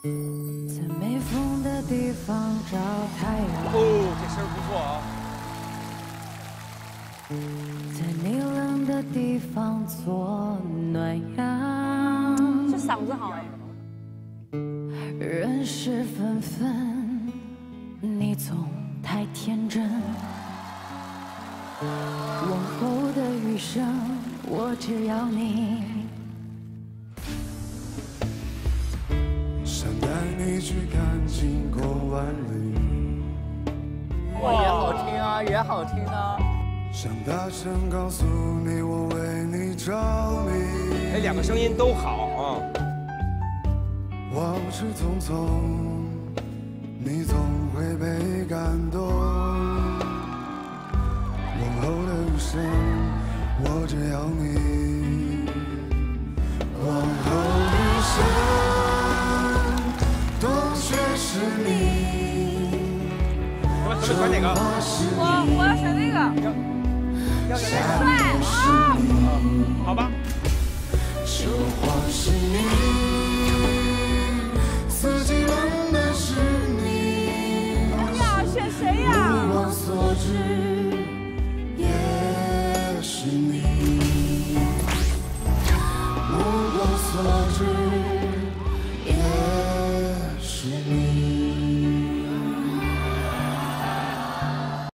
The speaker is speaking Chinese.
在没风的地方找太阳。 哦，这声不错啊。 在你冷的地方做暖阳。 这嗓子好哎。 人事纷纷，你总太天真。往后的余生，我只要你。 想带你去看经过万里。 哇，也好听啊，也好听啊。 想大声告诉你，我为你着迷。 哎，两个声音都好啊。 往事匆匆，你总会被感动。往后的余生，我只要你。往后余生，都却是你。 选哪个？ 我要选那个。 要选帅啊！ 好吧。 说谎是你，四季冷的是你。 呀，选谁呀？ 目光所至也是你，目光所至。